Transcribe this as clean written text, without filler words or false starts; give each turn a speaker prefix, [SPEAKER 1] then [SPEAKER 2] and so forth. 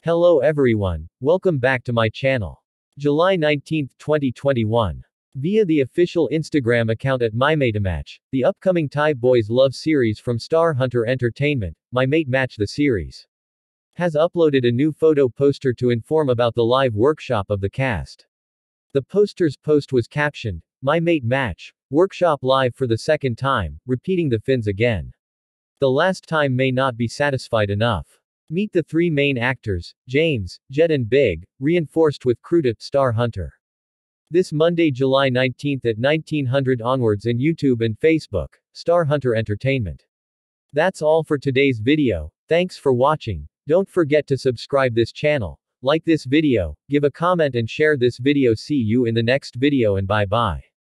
[SPEAKER 1] Hello everyone, welcome back to my channel. July 19, 2021. Via the official Instagram account at MyMateMatch, the upcoming Thai Boys Love series from Star Hunter Entertainment, My Mate Match the series, has uploaded a new photo poster to inform about the live workshop of the cast. The poster's post was captioned, My Mate Match, workshop live for the second time, repeating the fins again. The last time may not be satisfied enough. Meet the three main actors, James, Jet and Big, reinforced with Kruta, Star Hunter. This Monday, July 19 at 1900 onwards in YouTube and Facebook, Star Hunter Entertainment. That's all for today's video. Thanks for watching. Don't forget to subscribe this channel, like this video, give a comment and share this video. See you in the next video and bye bye.